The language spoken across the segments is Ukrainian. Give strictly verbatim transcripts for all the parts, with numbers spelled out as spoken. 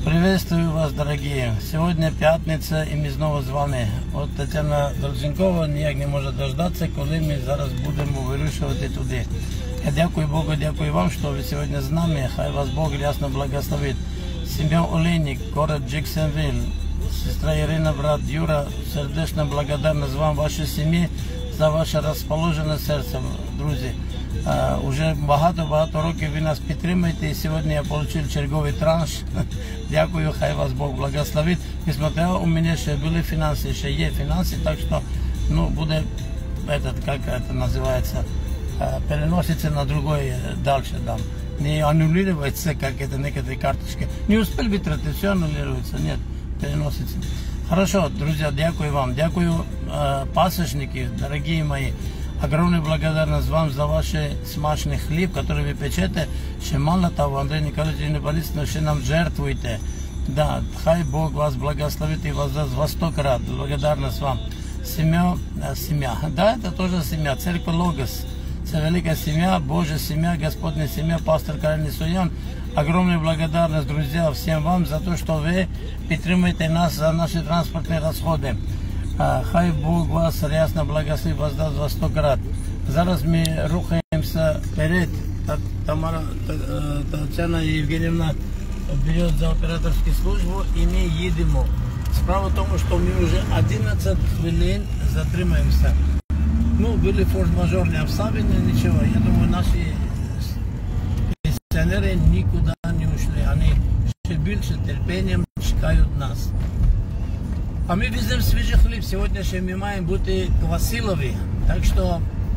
Приветствую вас, дорогие. Сегодня п'ятниця і ми знову з вами. От Тетяна Долженкова ніяк не може дождатися, коли ми зараз будемо вирушувати туди. Я дякую Богу, дякую вам, що ви сьогодні з нами. Хай вас Бог ясно благословить. Сім'я Олейник, город Джексонвилл, сестра Ірина, брат Юра, сердечно благодарность вам, вашій сім'ї, за ваше розположене серце, друзі. Uh, уже багато-багато років ви нас підтримуєте, і сьогодні я отримав черговий транш. Дякую, хай вас Бог благословить. Несмотря, у мене ще були фінанси, ще є фінанси, так що ну, буде, этот, как это называется, uh, переноситься на другой дальше. Да. Не аннулируется, как это некоторые карточки. Не успели вытратить, все аннулируется, нет, переносится. Хорошо, друзья, дякую вам. Дякую, uh, пасечники, дорогие мои. Огромная благодарность вам за ваш смачный хлеб, который вы печете. Ще мало того, Андрей Николаевич, не болезненно, что нам жертвуете. Да, хай Бог вас благословит и воздаст во сто крат. Благодарность вам. Семья, семья. Да, это тоже семья. Церковь Логос. Это великая семья, Божья семья, Господня семья, пастор Карен Несуян. Огромная благодарность, друзья, всем вам за то, что вы поддерживаете нас за наши транспортные расходы. Хай Бог вас рясно благословит, воздаст во сто крат. Зараз ми рухаємося вперед. Тамара, Тетяна Євгенівна берет за операторську службу і ми їдемо. Справа в тому, що ми вже одинадцять хвилин затримаємося. Ну, були форс-мажорні обставини, нічого. Я думаю, наші пенсіонери нікуди не ушли. Вони ще більше терпінням чекають нас. А ми веземо свіжий хліб. Сьогодні ще ми маємо бути Квасилові. Так що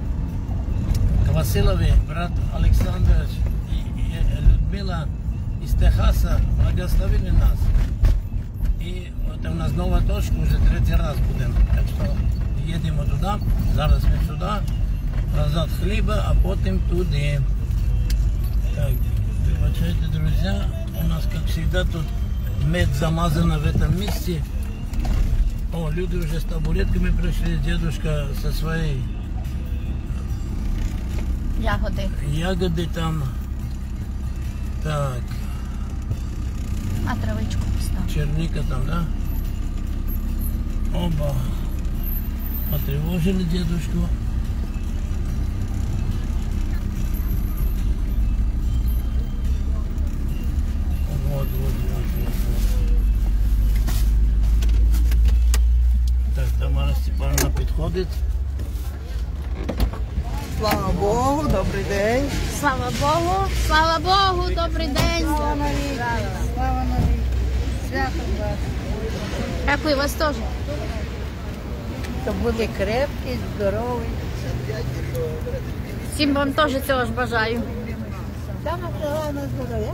Квасилові, брат Олександр і Людмила із Техаса благословили нас. І от у нас нова точка, вже третій раз будемо. Так що їдемо туди, зараз ми сюди, назад хліба, а потім туди. Так, вибачайте, друзі, у нас, як завжди, тут мед замазано в этом місці. О, люди уже с табуретками пришли, дедушка со своей ягоды. Ягоды там. Так. А травичку поставь. Черника там, да? Оба. Потревожили дедушку. Вот, вот, вот, вот, вот. Так, Тамара Степановна підходить. Слава Богу, добрий день. Слава Богу, слава Богу, добрий день. Слава навіки, слава навіки. Свято вас. Дякую вас теж. Щоб були крепкі, здорові. Всім вам теж цього ж бажаю. Саме головне здоров'я.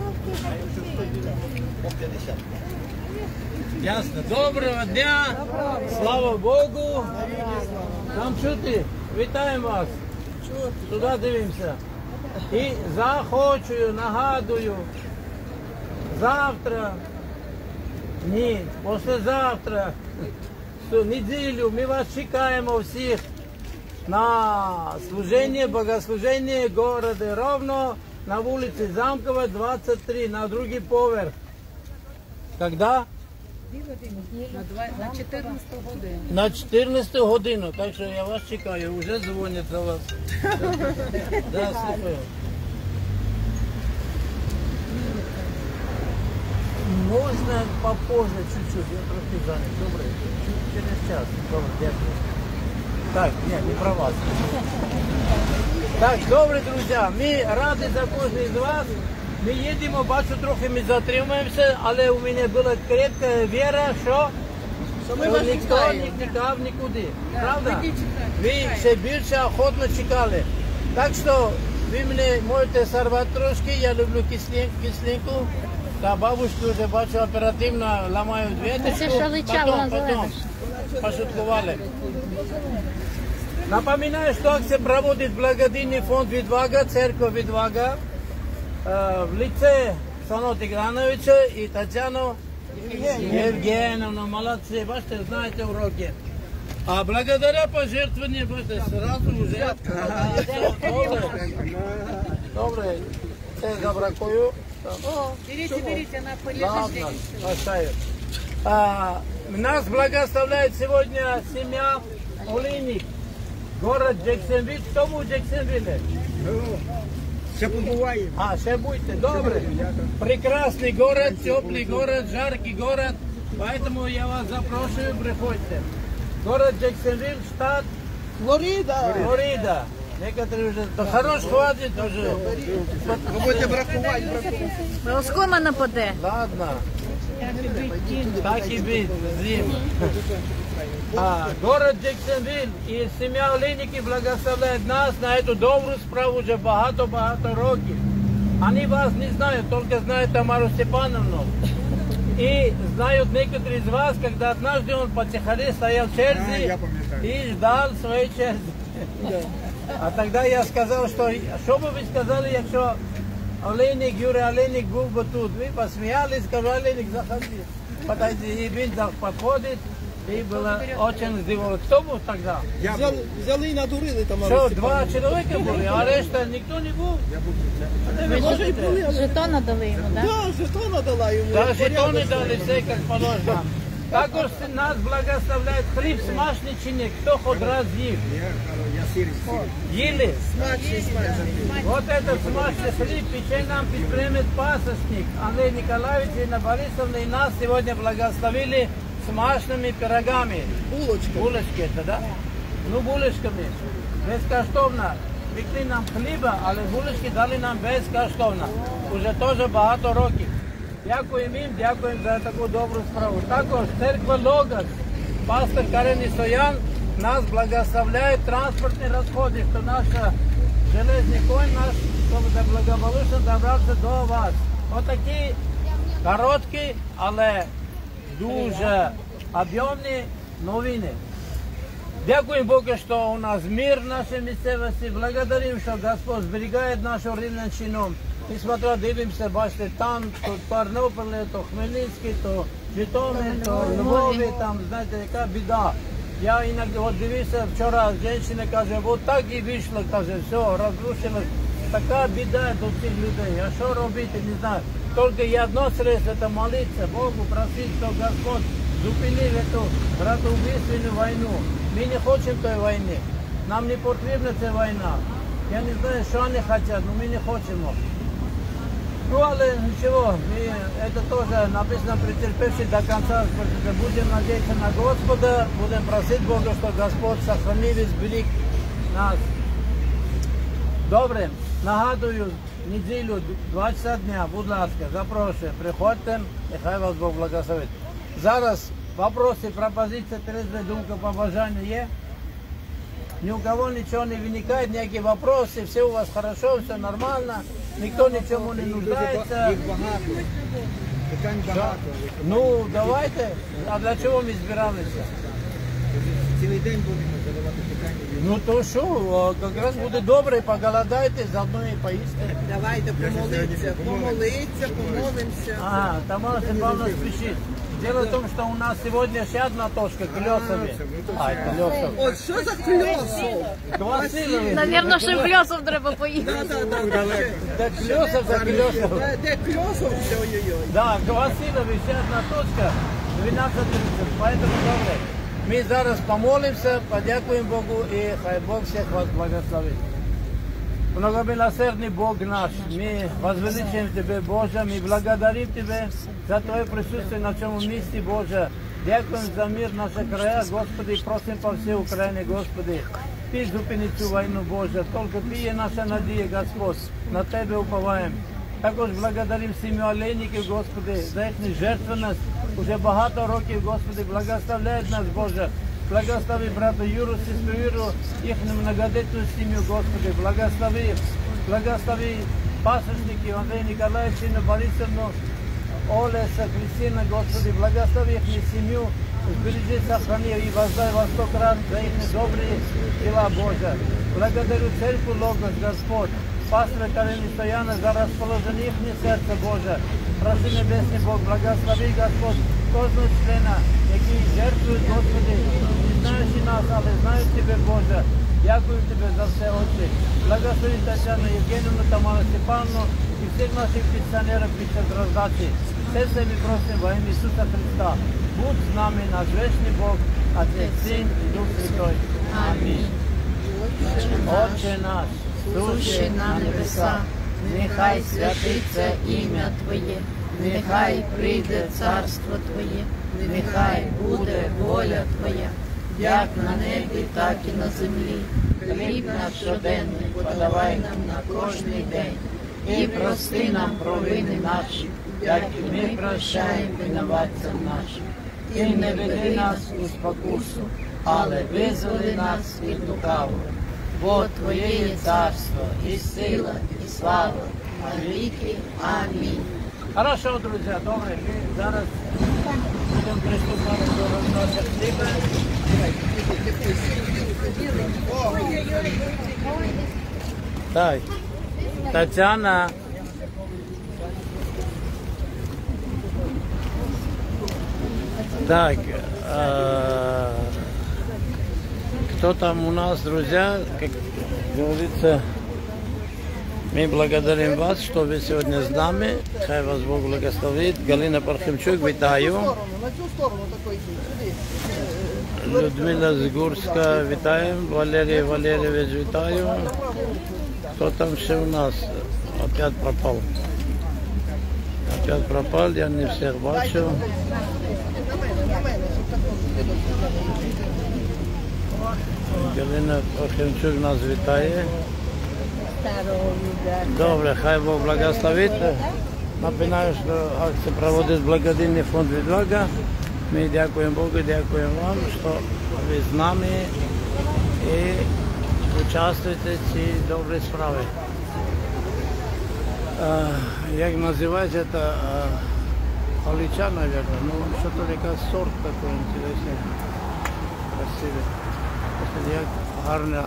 Ясно. Доброго дня. Слава Богу. Нам чути. Вітаємо вас. Туди дивимося. І захочую, нагадую, завтра, ні, післязавтра, неділю ми вас чекаємо всіх на служение, богослужение города Ровно на вулиці Замкова, двадцять три, на другий поверх. Когда? На чотирнадцяту годину. На чотирнадцяту годину, так що я вас чекаю, вже дзвонять за вас. Да, слухаю. Можна попозже чуть-чуть, я трохи занят. Добре, через час. Добре, дякую. Так, ні, не про вас. Так, добре, друзі, ми раді за кожного з вас. Ми їдемо, бачу, трохи ми затримуємося, але у мене була крепка віра, що, що ніхто не тікав нікуди. Правда? Ви ще більше охотно чекали. Так що ви мене можете сорвати трошки, я люблю кислинку. Та бабушку вже бачу оперативно ламають веточку. Потом, потом. Пошуткували. Напоминаю, что акция проводит благодійний фонд «Відвага», церковь «Відвага» в лице Сано Тиграновича и Татьяну Евгеньевну. Молодцы, бачите, знаете уроки. А благодаря пожертвованию, бачите, сразу уже... Добре, добре, це забракую. О, берите, берите, она Ладно, оставим. А, нас благословляет сегодня семья Олейник, город Джексонвиль. Кто был в Джексонвилле? Ще побуваємо. А, ще будьте, добре. Прекрасный город, теплый город, жаркий город. Поэтому я вас запрошую, приходите. Город Джексонвиль, штат Флорида. Флорида. Некоторые уже, да хорош хватит уже. Ви будете бракувати, бракувати. Оскома нападе. Ладно. Так и быть, зим. А, город Джексонвиль и семья Олейники благословляет нас на эту добрую справу уже багато-багато років. Они вас не знают, только знают Тамару Степановну. И знают некоторые из вас, когда однажды он по Тихаре стоял в черзи я пам'ятаю. и ждал своей черзи. А тогда я сказал, что что бы вы сказали, якщо Олейник, Юрий Олейник был бы тут. Вы посмеялись, сказали, Олейник, заходи. Подойди, и він подходит, и было очень здорово. Кто был тогда? Я був. Взяли і надурили там. Что, два человека были, а решта никто не был? А де ви ходите? Жетона дали йому, так? Да, жетона дала йому. Да, жетоны дали все как положено. Також нас благословляет хліб смачний, кто хоть раз їв. Я, я сирий. Їли? Смачний, смачний. Вот этот смачный хлеб печень нам підпримет пасочник Андрей Николаевич и Инна Борисовна, и нас сегодня благословили смачными пирогами. Булочка. Булочки это, да? Ну, булочками. Безкоштовно. Пекли нам хліба, але булочки дали нам безкоштовно. Уже теж багато років. Дякуємо їм, дякуємо за таку добру справу. Також церква Логос, пастор Карен Стоян нас благословляє транспортні розходи, що наш железний конь наш, щоб благополучно добрався до вас. Отакі короткі, але дуже об'ємні новини. Дякуємо Богу, що у нас мир в нашій місцевості. Благодарим, що Господь зберігає нашу Рівненщину. Несмотря дивимося, бачите, там, то Тернопіль, то Хмельницький, то Житомир, то Львові, там, знаєте, яка біда. Я іноді от дивився, вчора жінка каже, от так і вийшло, каже, все, розрушилось. Така біда до цих людей. А що робити, не знаю. Тільки є одно средство, це молитися Богу, просити, щоб Господь зупинив цю братоубійственну війну. Ми не хочемо тої війни. Нам не потрібна ця війна. Я не знаю, що вони хочуть, але ми не хочемо. Ну, але ничего, мы, это тоже написано, претерпевший до конца. Будем надеяться на Господа, будем просить Бога, что Господь сохранив и зберіг нас. Добре, нагадую, неділю, два часа дня, будь ласка, запрошую, приходьте, нехай вас Бог благословить. Зараз вопроси, пропозиції, трезві думки, побажання є? Ни у кого ничего не виникает, никакие вопросы, все у вас хорошо, все нормально, никто ничему не нуждается. Їх багато. Питань багато. Ну, давайте, а для чого ми збиралися? Цілий день будемо задавати питання. Ну то що, якраз буде добре, поголодайте, заодно і поїсти. Давайте помолитися, помолитися, помолимося. Ага, Тамара Степановна спешит. Дело в том, что у нас сегодня еще одна точка, Клесове. А, Клесов. От що за кльосов? Квасилове. Навірно, що в Кльосов треба поїхати. Да, да, да. Да, Клесов, да, Клесов. Де, де кльосов? Ой-ой-ой. Да, Квасилове, еще одна точка, двенадцать тридцать, поэтому добре. Мы зараз помолимся, подякуем Богу и хай Бог всех вас благословит. Многомилосердный Бог наш, мы возвеличиваем Тебе, Боже, мы благодарим Тебе за Твое присутствие на всем месте, Боже. Дякуем за мир в наших краях, Господи, просим по всей Украине, Господи. Ты зупини цю войну, Боже, только Ты есть наша надежда, Господь, на Тебе уповаем. Також благодарим сім'ю Олейників, Господи, за їхню жертвеність. Уже багато років, Господи, благословляють нас, Боже. Благослови брата Юру, сестру Юру, їхню многодетну сім'ю, Господи. Благослови, благослови пасочників Андрея Николаевича, Инну Борисовну, Олеса, Кристина, Господи. Благослови їхню сім'ю, збережи, сохрани и воздай во сто крат за їхні добрі дела, Боже. Благодарю церкву Логос, Господь. Пастора Карени Стояна за расположение их сердца, Боже. Проси Небесный Бог, благослови, Господь, кожного члена, які жертвують, Господи, не знаючи нас, але знають Тебе, Боже. Дякую Тебе за все, Отче. Благослови Тетяну Євгенівну, Тамару Степановну, і всіх наших пенсіонерів під час роздачі. Це все ми просимо во ім'я Ісуса Христа. Будь з нами наш вечний Бог, Отець, Син і Дух Святой. Амінь. Отче наш, сущий на небеса, нехай святиться ім'я Твоє, нехай прийде царство Твоє, нехай буде воля Твоя, як на небі, так і на землі. Хліб наш щоденний подавай нам на кожний день, і прости нам провини наші, як і ми прощаємо винуватцям нашим. І не веди нас у спокусу, але визволи нас від лукавого. Бо Твоє є царство, і сила, і слава, на віки. Амінь. Хорошо, друзі, добре, ми зараз будемо приступати до роздачі хліба. Так, Тетяна. Так, э, кто там у нас, друзья? Как говорится, мы благодарим вас, что вы сегодня с нами. Хай вас Бог благословит. Галина Пархимчук, витаю. На цю сторону такої, сюди. Людмила Згурська, вітаємо. Валерій Валерійович, вітаю. Кто там ще у нас? Опять пропал. Опять пропал, я не всех бачу. Галина Пархимчук нас вітає. Добре, хай Бог благословить. Напоминаю, що акцію проводить благодійний фонд «Відвага». Ми дякуємо Богу, дякуємо вам, що ви з нами і участвуєте в цій добрій справі. А, як називається це? Алича, мабуть. Ну, що-то якийсь сорт такий цікавий, красивий. Як гарно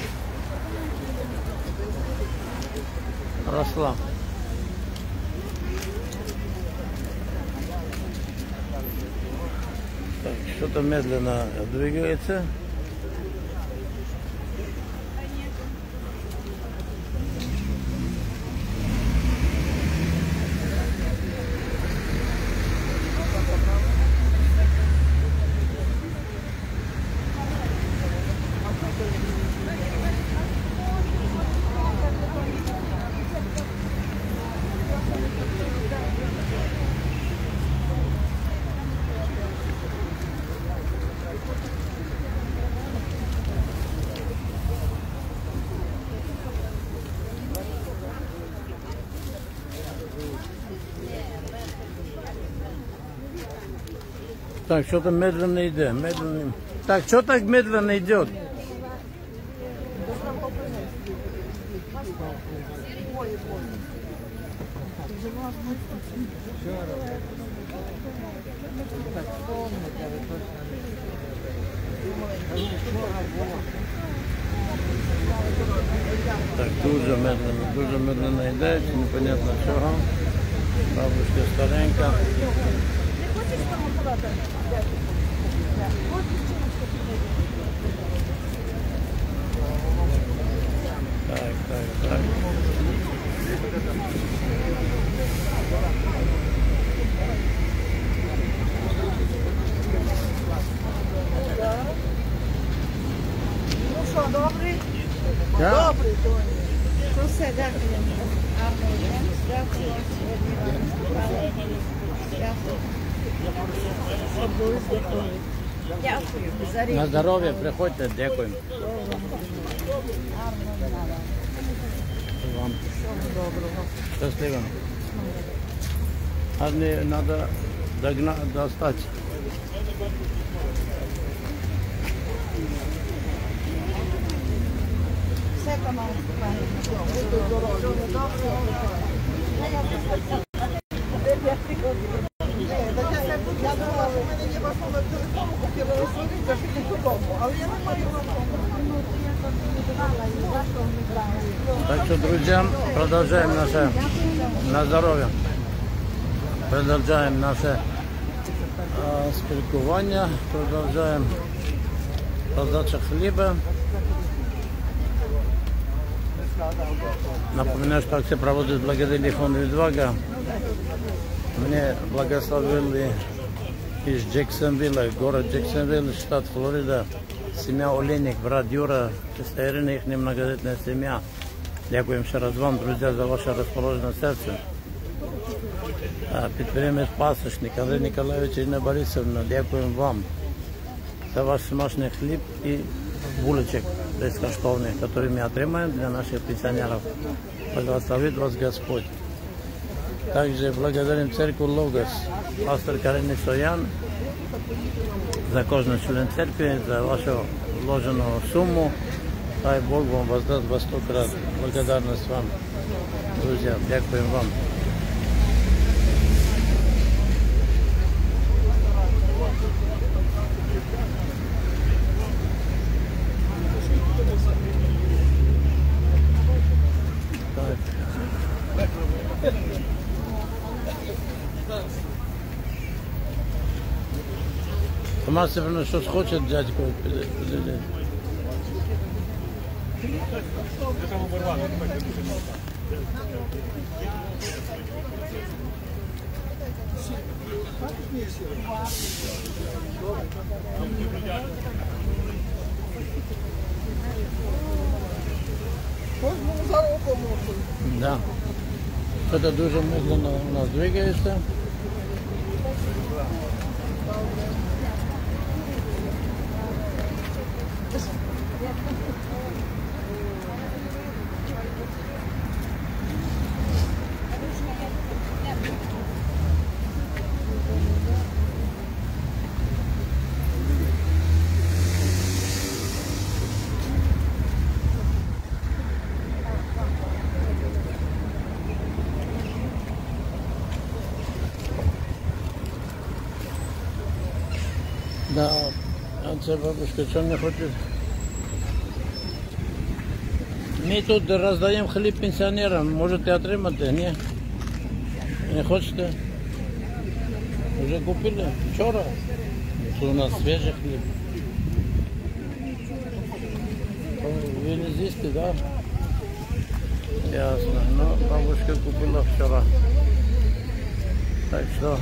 росла. Так, что-то медленно двигается. Так, что-то медленно идет, медленно. Так, что так медленно идет? Так, дуже медленно, дуже медленно йде, непонятно чого. Бабушка старенька. Так, так, так. Ну що, добрий? Да? Добрий, Тоні. Ну все, дякую. Дякую. Дякую. На здоров'я, приходьте, дякуємо. Вам. Щасливо. А не треба догнати, достати. Все, команда. Я думала, що в мене є ваш номер телефону, хотіла розсудити, кажіть додому, але я не маю Так что, друзья, продолжаем наше, на здоровье, продолжаем наше э, спілкування, продолжаем роздачу хліба. Напоминаю, что акция проводит благодаря фонду «Відвага». Мне благословили из Джексонвилла, город Джексонвилл, штат Флорида, семья Олейник, брат Юра, сестра Ирина, их многодетная семья. Дякуем ще раз вам, друзья, за ваше расположенное сердце. Підприємець пасочник Андрій Николаевич, Ирина Борисовна, дякуем вам за ваш смачный хлеб и булочек бескоштовных, которые мы отримаем для наших пенсионеров. Благословит вас Господь. Также благодарим церковь Логос, пастор Карин Соян, за каждый член церкви, за вашу вложенную сумму. Дай Бог вам воздаст во сто крат. Благодарность вам, друзья. Дякуем вам. Сама себе щось хоче, дядько, підійди. Кожному за роком. Да. Что-то дуже медленно у нас двигается. Да, а це бабушка, що не хоче? Ми тут роздаємо хліб пенсіонерам, можете отримати, ні? Не хочете? Вже купили? Вчора? Це у нас свіжий хліб. Ви не з'їсти, так? Да? Ясно. Ну, бабушка купила вчора. Так що...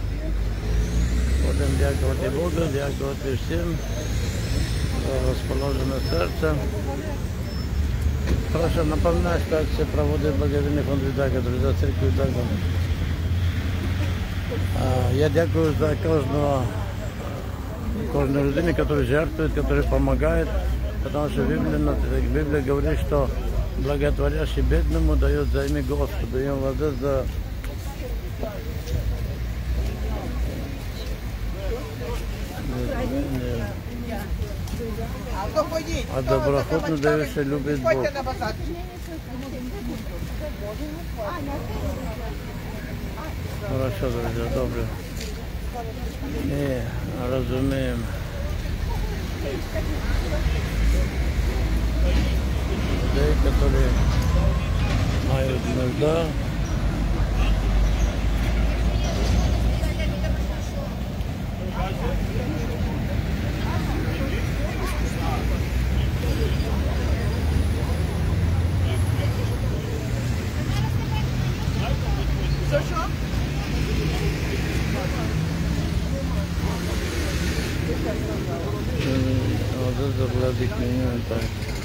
Будем дякувати Богу, дякувати всім за розположене серце. Хорошо, напоминаю, что акция проводит благодарный фонд «Відвага», друзья, церкви «Відвага». Я дякую за каждого, каждую людину, который жертвует, который помогает, потому что Библия, Библия говорит, что благотворящий бедному дает взаймы Господу. И он воздаст за а доброхотно дающий любит Бог. Хорошо, друзья, добре. И разумеем. Людей, которые мают нужда. Вот это владык меня так.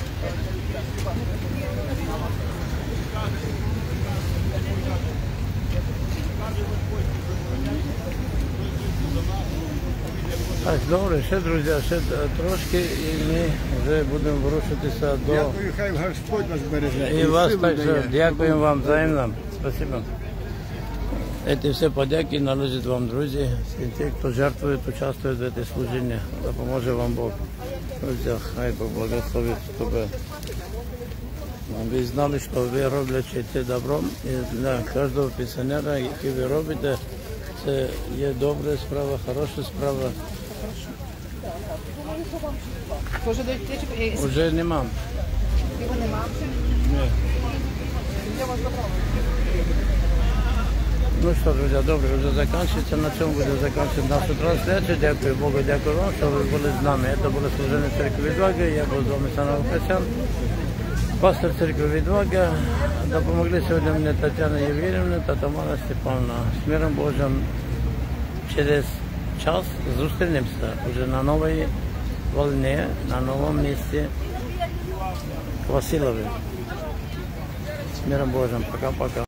Так, добре, ще, друзі, ще трошки і ми вже будемо ворушитися до... Дякую, хай Господь вас береже. І вас також дякуємо вам взаємно. Спасибо. Эти все подяки належат вам, друзья, те, кто жертвует, участвует в этой служении. Да поможет вам Бог. Друзья, хай Бог благословит, чтобы вы знали, что вы робите добром. И для каждого пенсионера, если вы робите, это есть добрая справа, хорошая справа. Уже нема. Нет. Ну что, друзья, добре, уже заканчивается. На чем будем заканчивать нашу трансляцию. Дякую Богу, дякую вам, что вы были с нами. Это было служение церкви «Відвага». Я был с вами Саня Лукасян. Пастор церкви Відвага. Допомогли сьогодні мені Тетяна Євгенівна та Тамара Степановна. З миром Божим через час зустрінемося вже на новій волні, на новому місці Василові. С миром Божьим. Пока-пока.